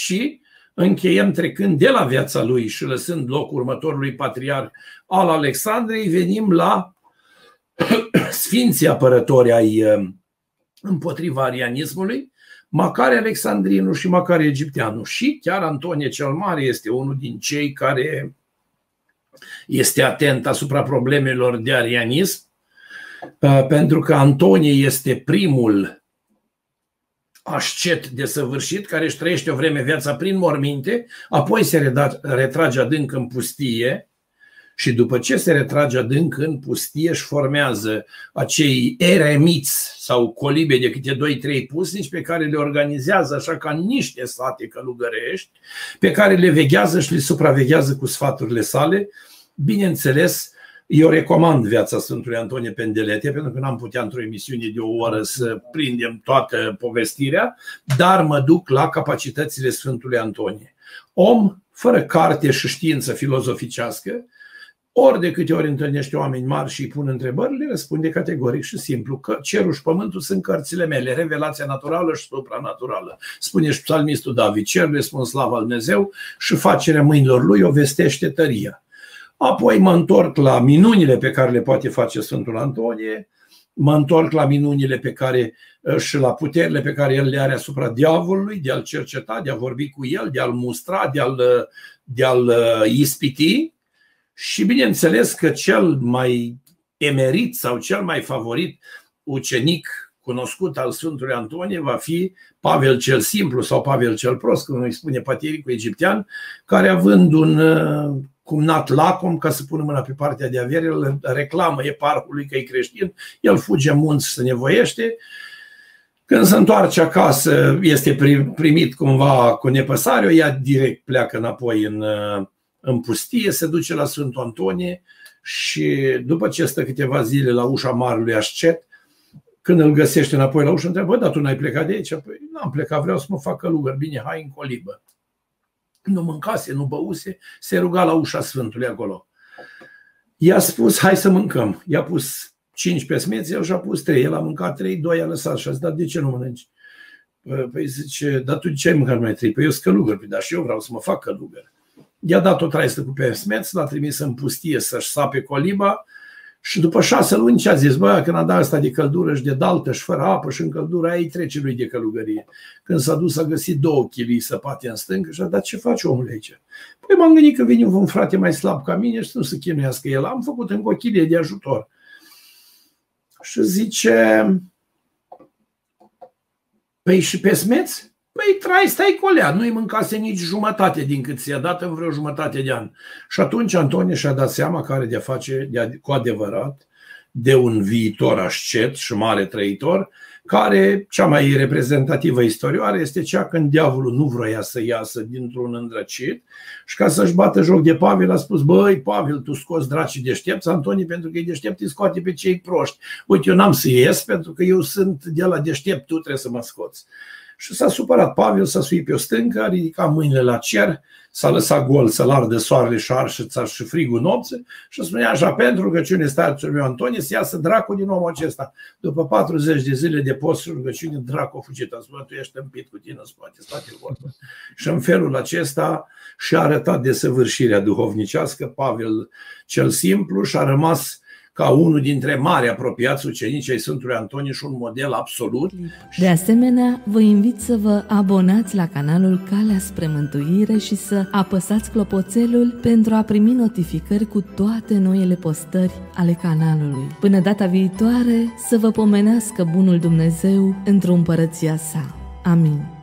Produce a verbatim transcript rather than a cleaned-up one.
și încheiem trecând de la viața lui și lăsând locul următorului patriarh al Alexandriei, venim la sfinții apărători ai împotriva arianismului, Macare Alexandrinul și Macare Egipteanul. Și chiar Antonie cel Mare este unul din cei care este atent asupra problemelor de arianism, pentru că Antonie este primul ascet desăvârșit care își trăiește o vreme viața prin morminte, apoi se retrage adânc în pustie și după ce se retrage adânc în pustie își formează acei eremiți sau colibe de câte doi trei pusnici pe care le organizează așa ca niște sate călugărești, pe care le veghează și le supraveghează cu sfaturile sale. Bineînțeles, eu recomand viața Sfântului Antonie Pendelete, pentru că n-am putea într-o emisiune de o oră să prindem toată povestirea, dar mă duc la capacitățile Sfântului Antonie. Om fără carte și știință filozoficească, ori de câte ori întâlnește oameni mari și îi pun întrebări, le răspunde categoric și simplu că cerul și pământul sunt cărțile mele, revelația naturală și supranaturală. Spune și psalmistul David, cerul le spun slava lui Dumnezeu și facerea mâinilor lui o vestește tăria. Apoi mă întorc la minunile pe care le poate face Sfântul Antonie, mă întorc la minunile pe care și la puterile pe care el le are asupra diavolului, de a-l cerceta, de a vorbi cu el, de a-l mustra, de a-l, de a-l ispiti. Și bineînțeles că cel mai emerit sau cel mai favorit ucenic cunoscut al Sfântului Antonie va fi Pavel cel Simplu sau Pavel cel Prost, cum îi spune patriericul egiptean, care având un cumnat lacom, ca să pună mâna pe partea de avere, îl reclamă eparhului că e creștin, el fuge în munți și se nevoiește. Când se întoarce acasă, este primit cumva cu nepăsare, o ia direct, pleacă înapoi în, în pustie, se duce la Sfântul Antonie și după ce stă câteva zile la ușa marelui ascet, când îl găsește înapoi la ușă, întreabă: bă, dar tu n-ai plecat de aici? Păi n-am plecat, vreau să mă fac călugăr. Bine, hai în colibă. Nu mâncase, nu băuse, se ruga la ușa Sfântului acolo. I-a spus: hai să mâncăm. I-a pus cinci pesmeți, el și-a pus trei. El a mâncat trei, doi a lăsat și a zis: dar de ce nu mănânci? Păi zice: dar tu de ce ai mâncat numai trei? Păi eu sunt călugăr. Păi dar și eu vreau să mă fac călugăr. I-a dat o traistă cu pesmeți, l-a trimis în pustie să-și sape coliba. Și după șase luni ce a zis: bă, când a dat asta de căldură și de daltă și fără apă și în căldura ei trece lui de călugărie. Când s-a dus a găsit două chilii săpate în stâncă și a dat: ce faci, omule, aici? Păi m-am gândit că vine un frate mai slab ca mine și nu se chinuiască el. Am făcut încă o chilie de ajutor. Și zice: păi și pesmeți? Păi trai, stai colea, nu-i mâncase nici jumătate din cât ți-a dat în vreo jumătate de an. Și atunci Antonie și-a dat seama că are de-a face de cu adevărat de un viitor ascet și mare trăitor, care cea mai reprezentativă istorioară este cea când diavolul nu vroia să iasă dintr-un îndrăcit și ca să-și bată joc de Pavel a spus: băi, Pavel, tu scoți dracii deștepți, Antonie, pentru că e deștept, îi scoate pe cei proști. Uite, eu n-am să ies pentru că eu sunt de la deștept, tu trebuie să mă scoți. Și s-a supărat Pavel, s-a suit pe o stâncă, a ridicat mâinile la cer, s-a lăsat gol să-l ardă soarele și arșița și frigul nopții și spunea așa: pentru rugăciune starețul meu Antonie să iasă dracu din omul acesta. După patruzeci de zile de post și rugăciune, dracu a fugit. A spus: tu ești împit cu tine în spate, state vorbă. Și în felul acesta și-a arătat desăvârșirea duhovnicească Pavel cel Simplu și a rămas ca unul dintre mari apropiați ucenici ai Sfântului Antonie și un model absolut. De asemenea, vă invit să vă abonați la canalul Calea spre Mântuire și să apăsați clopoțelul pentru a primi notificări cu toate noile postări ale canalului. Până data viitoare, să vă pomenească bunul Dumnezeu într-o împărăția sa. Amin.